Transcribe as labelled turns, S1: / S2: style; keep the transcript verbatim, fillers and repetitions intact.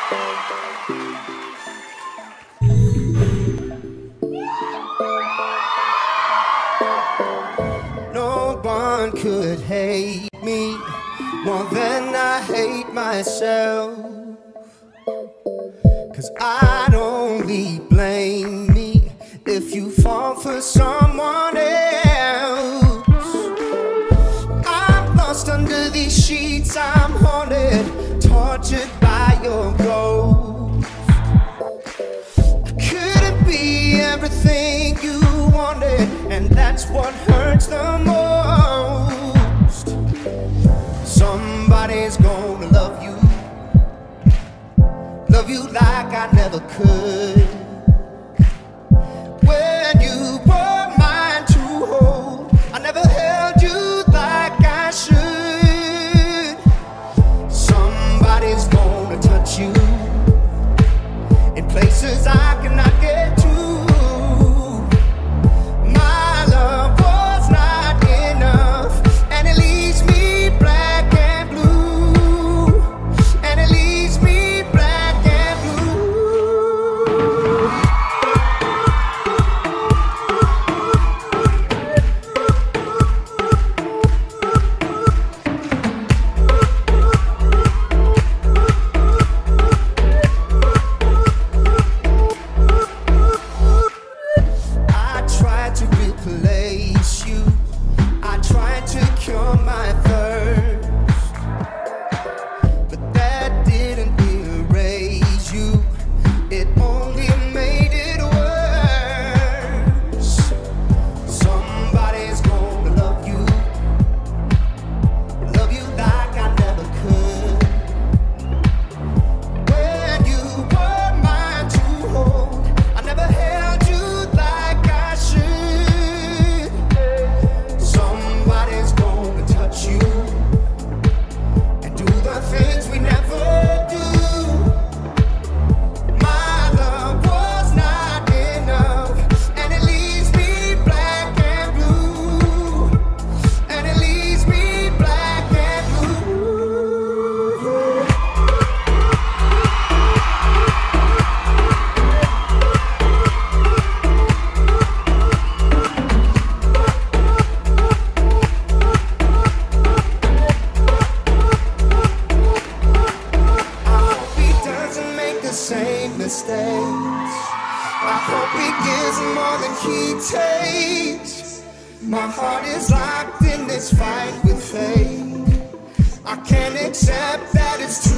S1: No one could hate me more than I hate myself, 'cause I'd only blame me if you fall for someone else. I'm lost under these sheets, I'm haunted, tortured by your ghost. I couldn't be everything you wanted, and that's what hurts the most. Somebody's gonna love you, love you like I never could. When you were mine to hold, I never held you like I should. Somebody's gonna touch you in places I cannot get to. My love was not enough, and it leaves me black and blue, and it leaves me black and blue. I tried to replace you, I tried to cure my thirst, but that didn't erase you, it only made it worse. Somebody's gonna love you, love you like I never could. When you were mine to hold, I never held you like I should. Somebody's gonna touch you and do the things we never do. My love was not enough, and it leaves me black and blue, and it leaves me black and blue. I hope he doesn't make the same mistakes. I hope he gives more than he takes. My heart is locked in this fight with fate. I can't accept that it's true.